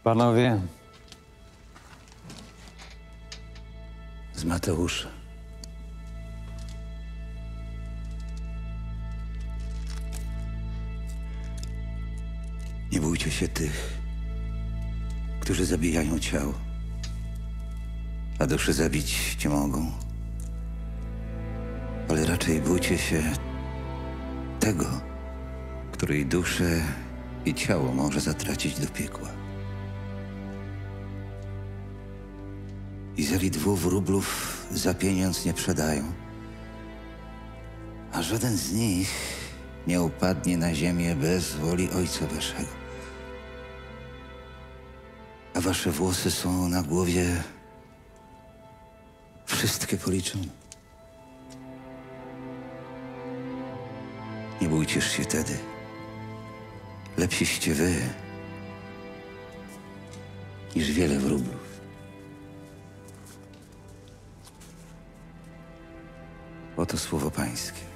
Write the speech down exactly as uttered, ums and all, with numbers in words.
Panowie, z Mateusza. Nie bójcie się tych, którzy zabijają ciało, a duszy zabić nie mogą. Ale raczej bójcie się tego, który i duszę, i ciało może zatracić do piekła. I zeli dwóch wróblów za pieniądz nie sprzedają, a żaden z nich nie upadnie na ziemię bez woli Ojca Waszego. A wasze włosy są na głowie wszystkie policzone. Nie bójcież się wtedy. Lepsiście wy niż wiele wróblów. Oto słowo Pańskie.